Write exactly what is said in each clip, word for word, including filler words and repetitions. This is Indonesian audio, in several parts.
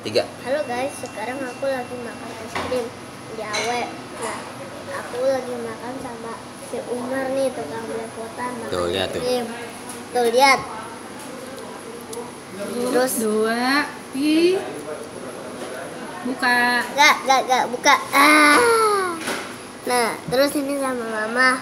Tiga. Halo guys, sekarang aku lagi makan es krim di Awe. Nah, aku lagi makan sama si Umar nih, tukang belepotan makan Tuh, lihat es tuh. krim. Tuh lihat. Terus dua, ih, buka. gak, gak, gak buka. Ah. Nah, terus ini sama mama.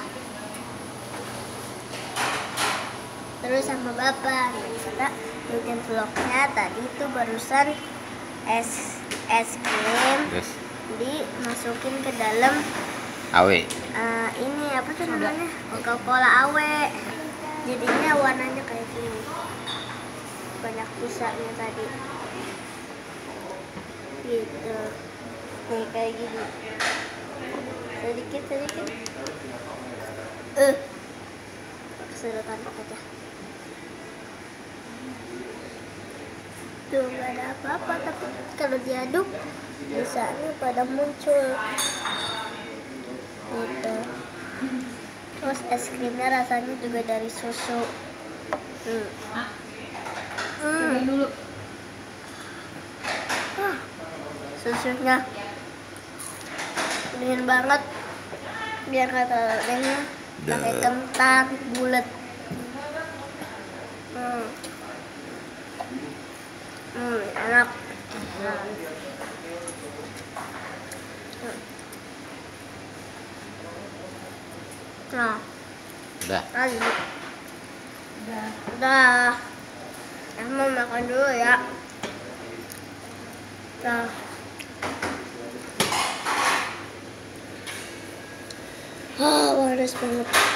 Terus sama bapak. Nah, kita bikin vlognya tadi tuh barusan es es krim Terus dimasukin ke dalam awe. uh, ini apa tuh namanya, Coca-Cola awe, jadinya warnanya kayak gini, banyak busanya tadi gitu nih, kayak gini sedikit sedikit eh keserutan aja tuh, gak ada apa-apa, tapi kalau diaduk busanya pada muncul gitu. Terus es krimnya rasanya juga dari susu. hmm. Cobain dulu. Ah, susunya dingin banget, biar kata orangnya pakai kentang bulat. hmm. hmm, enak. Nah, Udah. lanjut. Udah. Udah, aku mau makan dulu ya. Nah, ah, panas banget.